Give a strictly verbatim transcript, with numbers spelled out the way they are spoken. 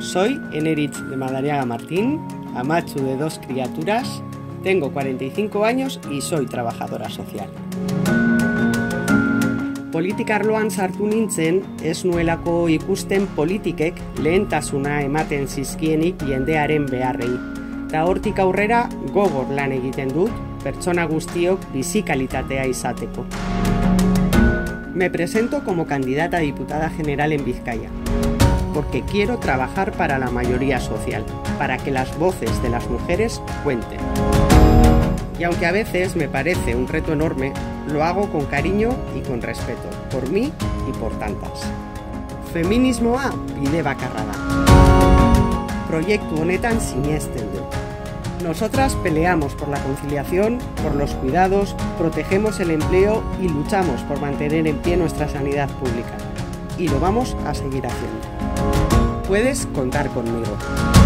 Soy Eneritz de Madariaga Martín, amachu de dos criaturas, tengo cuarenta y cinco años y soy trabajadora social. Politika arloan sartu nintzen, ez nuelako ikusten politikek lehentasuna ematen zizkienik jendearen beharrei. Ta hortik aurrera gogor lan egiten dut, pertsona guztiok bizi kalitatea izateko. Me presento como candidata a diputada general en Vizcaya, porque quiero trabajar para la mayoría social, para que las voces de las mujeres cuenten. Y aunque a veces me parece un reto enorme, lo hago con cariño y con respeto, por mí y por tantas. Feminismoa bide bakarra da. Proiektu honetan sinesten dut. Nosotras peleamos por la conciliación, por los cuidados, protegemos el empleo y luchamos por mantener en pie nuestra sanidad pública. Y lo vamos a seguir haciendo. Puedes contar conmigo.